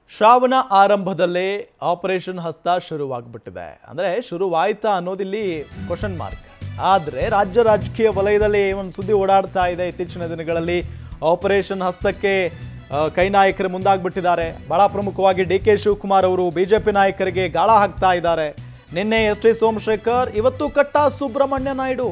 ಶ್ರಾವಣ ಆರಂಭದಲ್ಲೇ ಆಪರೇಷನ್ ಹಸ್ತ ಶುರುವಾಗ್ಬಿಟ್ಟಿದೆ. ಅಂದ್ರೆ ಶುರುವಾಯ್ತಾ ಅನ್ನೋದಿಲ್ಲಿ ಕ್ವಶನ್ ಮಾರ್ಕ್. ಆದ್ರೆ ರಾಜ್ಯ ರಾಜಕೀಯ ವಲಯದಲ್ಲಿ ಒಂದು ಸುದ್ದಿ ಓಡಾಡ್ತಾ ಇದೆ ಇತ್ತೀಚಿನ ದಿನಗಳಲ್ಲಿ. ಆಪರೇಷನ್ ಹಸ್ತಕ್ಕೆ ಕೈ ನಾಯಕರು ಮುಂದಾಗ್ಬಿಟ್ಟಿದ್ದಾರೆ. ಬಹಳ ಪ್ರಮುಖವಾಗಿ ಡಿ.ಕೆ. ಶಿವಕುಮಾರ್ ಅವರು ಬಿಜೆಪಿ ನಾಯಕರಿಗೆ ಗಾಳ ಹಾಕ್ತಾ ಇದ್ದಾರೆ. ನಿನ್ನೆ ಎಸ್.ಟಿ. ಸೋಮಶೇಖರ್, ಇವತ್ತು ಕಟ್ಟಾ ಸುಬ್ರಹ್ಮಣ್ಯ ನಾಯ್ಡು.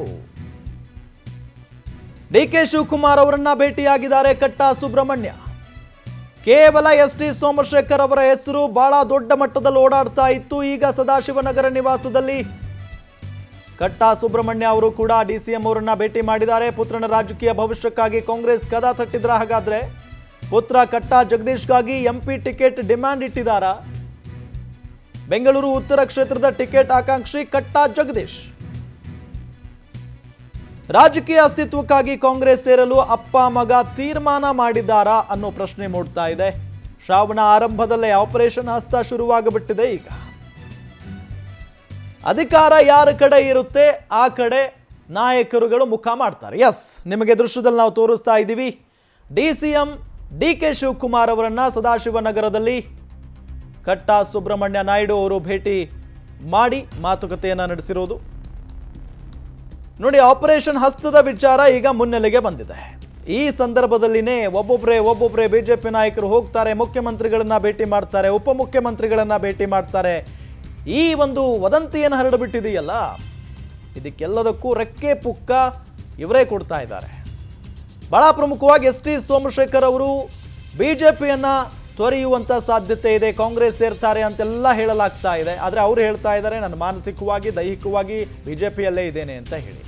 ಡಿ.ಕೆ. ಶಿವಕುಮಾರ್ ಅವರನ್ನ ಭೇಟಿಯಾಗಿದ್ದಾರೆ ಕಟ್ಟಾ ಸುಬ್ರಹ್ಮಣ್ಯ. ಕೇವಲ ಎಸ್.ಟಿ. ಸೋಮಶೇಖರ್ ಅವರ ಹೆಸರು ಬಹಳ ದೊಡ್ಡ ಮಟ್ಟದಲ್ಲಿ ಓಡಾಡ್ತಾ ಇತ್ತು. ಈಗ ಸದಾಶಿವನಗರ ನಿವಾಸದಲ್ಲಿ ಕಟ್ಟಾ ಸುಬ್ರಹ್ಮಣ್ಯ ಅವರು ಕೂಡ ಡಿಸಿಎಂ ಅವರನ್ನ ಭೇಟಿ ಮಾಡಿದ್ದಾರೆ. ಪುತ್ರನ ರಾಜಕೀಯ ಭವಿಷ್ಯಕ್ಕಾಗಿ ಕಾಂಗ್ರೆಸ್ ಕದ ತಟ್ಟಿದ್ರ? ಹಾಗಾದ್ರೆ ಪುತ್ರ ಕಟ್ಟಾ ಜಗದೀಶ್ಗಾಗಿ ಎಂಪಿ ಟಿಕೆಟ್ ಡಿಮ್ಯಾಂಡ್ ಇಟ್ಟಿದ್ದಾರಾ? ಬೆಂಗಳೂರು ಉತ್ತರ ಕ್ಷೇತ್ರದ ಟಿಕೆಟ್ ಆಕಾಂಕ್ಷಿ ಕಟ್ಟಾ ಜಗದೀಶ್ ರಾಜಕೀಯ ಅಸ್ತಿತ್ವಕ್ಕಾಗಿ ಕಾಂಗ್ರೆಸ್ ಸೇರಲು ಅಪ್ಪ ಮಗ ತೀರ್ಮಾನ ಮಾಡಿದ್ದಾರಾ ಅನ್ನೋ ಪ್ರಶ್ನೆ ಮೂಡ್ತಾ ಇದೆ. ಶ್ರಾವಣ ಆರಂಭದಲ್ಲೇ ಆಪರೇಷನ್ ಹಸ್ತ ಶುರುವಾಗಬಿಟ್ಟಿದೆ. ಈಗ ಅಧಿಕಾರ ಯಾರ ಕಡೆ ಇರುತ್ತೆ ಆ ಕಡೆ ನಾಯಕರುಗಳು ಮುಖ ಮಾಡ್ತಾರೆ. ಎಸ್, ನಿಮಗೆ ದೃಶ್ಯದಲ್ಲಿ ನಾವು ತೋರಿಸ್ತಾ ಇದ್ದೀವಿ. ಡಿಸಿಎಂ ಡಿ.ಕೆ. ಶಿವಕುಮಾರ್ ಅವರನ್ನ ಸದಾಶಿವನಗರದಲ್ಲಿ ಕಟ್ಟಾ ಸುಬ್ರಹ್ಮಣ್ಯ ನಾಯ್ಡು ಅವರು ಭೇಟಿ ಮಾಡಿ ಮಾತುಕತೆಯನ್ನ ನಡೆಸಿರೋದು ನೋಡಿ. ಆಪರೇಷನ್ ಹಸ್ತದ ವಿಚಾರ ಈಗ ಮುನ್ನೆಲೆಗೆ ಬಂದಿದೆ. ಈ ಸಂದರ್ಭದಲ್ಲಿನೇ ಒಬ್ಬೊಬ್ಬರೇ ಬಿಜೆಪಿ ನಾಯಕರು ಹೋಗ್ತಾರೆ, ಮುಖ್ಯಮಂತ್ರಿಗಳನ್ನ ಭೇಟಿ ಮಾಡ್ತಾರೆ, ಉಪಮುಖ್ಯಮಂತ್ರಿಗಳನ್ನ ಭೇಟಿ ಮಾಡ್ತಾರೆ. ಈ ಒಂದು ವದಂತಿಯನ್ನು ಹರಡಿಬಿಟ್ಟಿದೆಯಲ್ಲ, ಇದಕ್ಕೆಲ್ಲದಕ್ಕೂ ರೆಕ್ಕೆ ಪುಕ್ಕ ಇವರೇ ಕೊಡ್ತಾ ಇದ್ದಾರೆ. ಬಹಳ ಪ್ರಮುಖವಾಗಿ ಎಸ್.ಟಿ. ಸೋಮಶೇಖರ್ ಅವರು ಬಿಜೆಪಿಯನ್ನ ತೊರೆಯುವಂತ ಸಾಧ್ಯತೆ ಇದೆ, ಕಾಂಗ್ರೆಸ್ ಸೇರ್ತಾರೆ ಅಂತೆಲ್ಲ ಹೇಳಲಾಗ್ತಾ ಇದೆ. ಆದರೆ ಅವರು ಹೇಳ್ತಾ ಇದ್ದಾರೆ, ನಾನು ಮಾನಸಿಕವಾಗಿ ದೈಹಿಕವಾಗಿ ಬಿಜೆಪಿಯಲ್ಲೇ ಇದ್ದೇನೆ ಅಂತ ಹೇಳಿ.